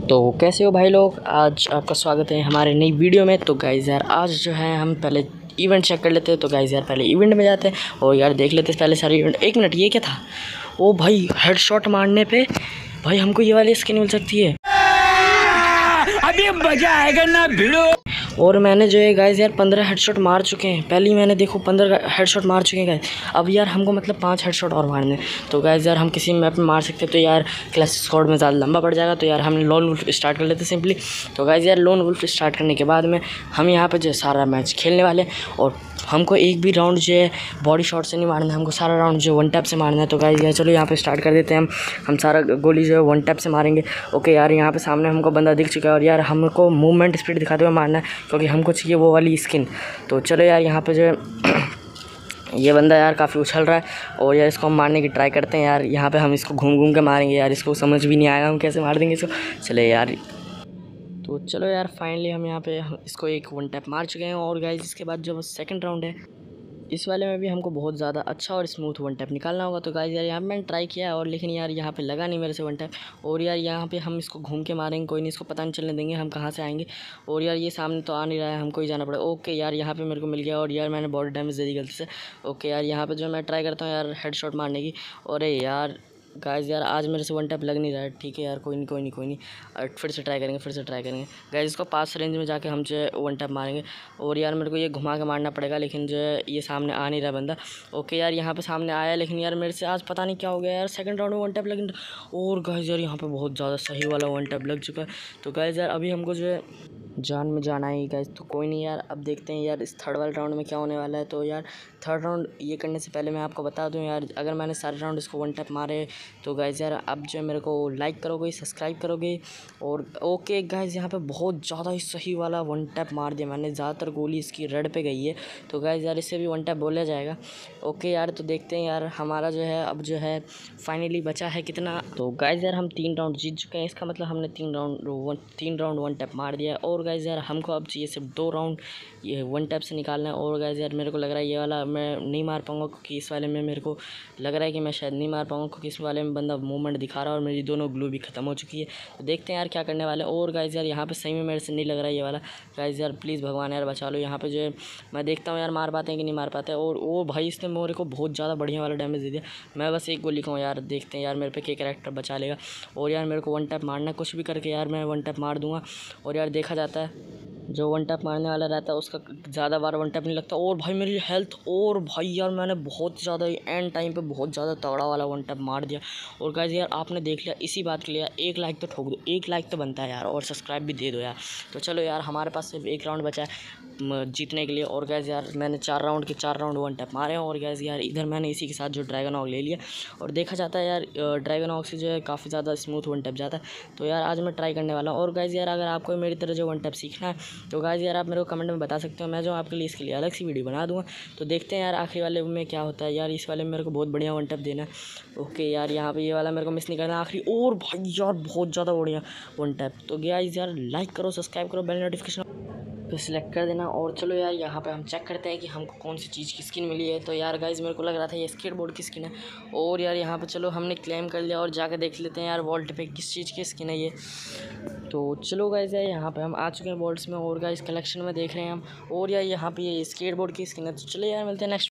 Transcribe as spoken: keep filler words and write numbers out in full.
तो कैसे हो भाई लोग। आज आपका स्वागत है हमारे नई वीडियो में। तो गाइज़ यार आज जो है हम पहले इवेंट चेक कर लेते हैं। तो गाइज़ यार पहले इवेंट में जाते हैं और यार देख लेते हैं पहले सारे इवेंट। एक मिनट, ये क्या था? ओ भाई, हेडशॉट मारने पे भाई हमको ये वाली स्किन मिल सकती है। अभी मजा आएगा ना भिड़ो। और मैंने जो है गाइज़ यार पंद्रह हेडशॉट मार चुके हैं। पहले ही मैंने देखो पंद्रह हेडशॉट मार चुके हैं गाइज़। अब यार हमको मतलब पाँच हेडशॉट और मारने। तो गाइज़ यार हम किसी मैप में मार सकते हैं। तो यार क्लासिक स्क्वाड में ज़्यादा लंबा पड़ जाएगा। तो यार हम लोन वुल्फ स्टार्ट कर लेते हैं सिंपली। तो गाइज़ यार लोन वुल्फ स्टार्ट करने के बाद में हम यहाँ पर जो है सारा मैच खेलने वाले हैं। और हमको एक भी राउंड जो है बॉडी शॉट से नहीं मारना है, हमको सारा राउंड जो वन टैप से मारना है। तो गाइज़ यार चलो यहाँ पे स्टार्ट कर देते हैं। हम हम सारा गोली जो है वन टैप से मारेंगे। ओके यार यहाँ पे सामने हमको बंदा दिख चुका है और यार हमको मूवमेंट स्पीड दिखाते हुए मारना है क्योंकि हमको चाहिए वो वाली स्किन। तो चलो यार यहाँ पे जो है ये बंदा यार काफ़ी उछल रहा है और यार इसको हम मारने की ट्राई करते हैं। यार यहाँ पे हम इसको घूम घूम के मारेंगे। यार इसको समझ भी नहीं आएगा हम कैसे मार देंगे इसको। चले यार, तो चलो यार फाइनली हम यहाँ पे हम इसको एक वन टैप मार चुके हैं। और गाइज इसके बाद जो सेकंड राउंड है इस वाले में भी हमको बहुत ज़्यादा अच्छा और स्मूथ वन टैप निकालना होगा। तो गाइज यार यहाँ पे मैंने ट्राई किया और लेकिन यार यहाँ पे लगा नहीं मेरे से वन टैप। और यार यहाँ पे हम इसको घूम के मारेंगे, कोई नहीं, इसको पता नहीं चलने देंगे हम कहाँ से आएंगे। और यार ये सामने तो आ नहीं रहा है, हमको ही जाना पड़ेगा। ओके यार यहाँ पे मेरे को मिल गया और यार मैंने बॉडी डैमेज दे दी गलती से। ओके यार यहाँ पे जो मैं ट्राई करता हूँ यार हेड शॉट मारने की। और यार गाइज़ यार आज मेरे से वन टैप लग नहीं रहा है। ठीक है यार, कोई नहीं कोई नहीं कोई नहीं और फिर से ट्राई करेंगे फिर से ट्राई करेंगे गाइज़। इसको पास रेंज में जाके हम जो है वन टैप मारेंगे। और यार मेरे को ये घुमा के मारना पड़ेगा लेकिन जो है ये सामने आ नहीं रहा बंदा। ओके यार यहाँ पे सामने आया लेकिन यार मेरे से आज पता नहीं क्या हो गया यार, सेकंड राउंड में वन टैप लग। और गाइज़ यार यहाँ पे बहुत ज़्यादा सही वाला वन टैप लग चुका है। तो गाइज़ यार अभी हमको जो है जान में जाना है गाइज़। तो कोई नहीं यार, अब देखते हैं यार इस थर्ड वाले राउंड में क्या होने वाला है। तो यार थर्ड राउंड ये करने से पहले मैं आपको बता दूं यार, अगर मैंने सारे राउंड इसको वन टैप मारे तो गाइज़ यार अब जो है मेरे को लाइक करोगे, सब्सक्राइब करोगे। और ओके गाइज़ यहाँ पे बहुत ज़्यादा ही सही वाला वन टैप मार दिया मैंने। ज़्यादातर गोली इसकी रेड पे गई है तो गाइज़ यार इससे भी वन टैप बोला जाएगा। ओके यार तो देखते हैं यार हमारा जो है अब जो है फाइनली बचा है कितना। तो गाइज़ यार हम तीन राउंड जीत चुके हैं, इसका मतलब हमने तीन राउंड वन तीन राउंड वन टैप मार दिया है। और गाइज़ यार हमको अब चाहिए सिर्फ दो राउंड ये वन टैप से निकालना है। और गाइज़ यार मेरे को लग रहा है ये वाला मैं नहीं मार पाऊँगा क्योंकि इस वाले में मेरे को लग रहा है कि मैं शायद नहीं मार पाऊँगा क्योंकि इस वाले में बंदा मूवमेंट दिखा रहा है और मेरी दोनों ग्लू भी ख़त्म हो चुकी है। तो देखते हैं यार क्या करने वाले हैं। और गाइज़ यार यहाँ पे सही में मेरे से नहीं लग रहा है ये वाला। गाइज़ यार प्लीज़ भगवान यार बचा लो। यहाँ पे जो है मैं देखता हूँ यार मार पाते हैं कि नहीं मार पाते। और वो भाई इसने मेरे को बहुत ज़्यादा बढ़िया वाला डैमेज दे दिया। मैं बस एक गोली का हूँ यार, देखते हैं यार मेरे पे क्या कैरेक्टर बचा लेगा। और यार मेरे को वन टैप मारना कुछ भी करके यार मैं वन टैप मार दूँगा। और यार देखा जाता है जो वन टैप मारने वाला रहता है उसका ज़्यादा बार वन टैप नहीं लगता। और भाई मेरी हेल्थ, और भाई यार मैंने बहुत ज़्यादा एंड टाइम पे बहुत ज़्यादा तगड़ा वाला वन टैप मार दिया। और गाइज़ यार आपने देख लिया, इसी बात के लिए एक लाइक तो ठोक दो, एक लाइक तो बनता है यार, और सब्सक्राइब भी दे दो यार। तो चलो यार हमारे पास सिर्फ एक राउंड बचा है जीतने के लिए। और गाइज़ यार मैंने चार राउंड के चार राउंड वन टैप मारे हैं। और गाइज़ यार इधर मैंने इसी के साथ जो ड्रैगन हॉक ले लिया। और देखा जाता है यार ड्रैगन हॉक से जो है काफ़ी ज़्यादा स्मूथ वन टैप जाता है। तो यार आज मैं ट्राई करने वाला हूँ। और गाइज़ यार अगर आपको मेरी तरह जो वन टैप सीखना है तो गाइज़ यार आप मेरे को कमेंट में बता सकते हो, मैं जो आपके लिए इसके लिए अलग सी वीडियो बना दूँगा। तो देखते हैं यार आखिरी वाले में क्या होता है। यार इस वाले में मेरे को बहुत बढ़िया वन टैप देना है। ओके यार यहाँ पे ये वाला मेरे को मिस नहीं करना आखिरी। और भाई यार बहुत ज़्यादा बढ़िया वन टैप। तो गाइज़ यार लाइक करो, सब्सक्राइब करो, बेल नोटिफिकेशन तो सिलेक्ट कर देना। और चलो यार यहाँ पे हम चेक करते हैं कि हमको कौन सी चीज़ की स्किन मिली है। तो यार गाइज़ मेरे को लग रहा था ये स्केटबोर्ड की स्किन है। और यार यहाँ पे चलो हमने क्लेम कर लिया और जाकर देख लेते हैं यार वॉल्ट पे किस चीज़ की स्किन है ये। तो चलो गाइज़ यार यहाँ पे हम आ चुके हैं वॉल्ट्स में। और गाइज़ कलेक्शन में देख रहे हैं हम। और यार यहाँ पे ये स्केटबोर्ड की स्किन है। तो चलो यार मिलते हैं नेक्स्ट।